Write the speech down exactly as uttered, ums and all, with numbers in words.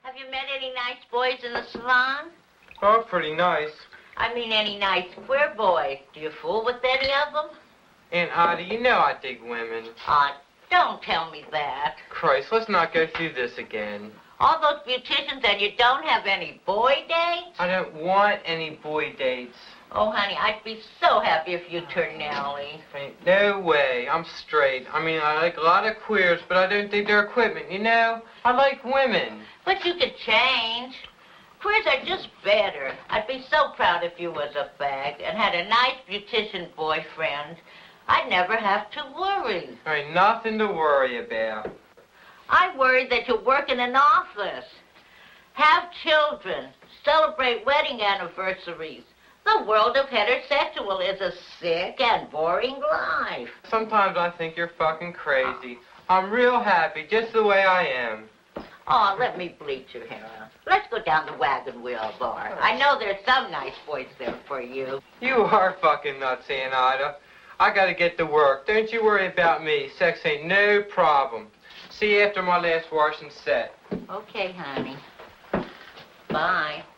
Have you met any nice boys in the salon? Oh, pretty nice. I mean, any nice queer boys. Do you fool with any of them? Aunt Ida, you know I dig women. Aw, don't tell me that. Christ, let's not go through this again. All those beauticians and you don't have any boy dates? I don't want any boy dates. Oh, honey, I'd be so happy if you turned Nellie. Ain't no way. I'm straight. I mean, I like a lot of queers, but I don't think they're equipment, you know? I like women. But you could change. Queers are just better. I'd be so proud if you was a fag and had a nice beautician boyfriend. I'd never have to worry. There ain't nothing to worry about. I worry that you work in an office, have children, celebrate wedding anniversaries. The world of heterosexual is a sick and boring life. Sometimes I think you're fucking crazy. I'm real happy just the way I am. Oh, let me bleach your hair out. Let's go down the Wagon Wheel Bar. I know there's some nice boys there for you. You are fucking nuts, Aunt Ida. I gotta get to work. Don't you worry about me. Sex ain't no problem. See you after my last wash and set. Okay, honey. Bye.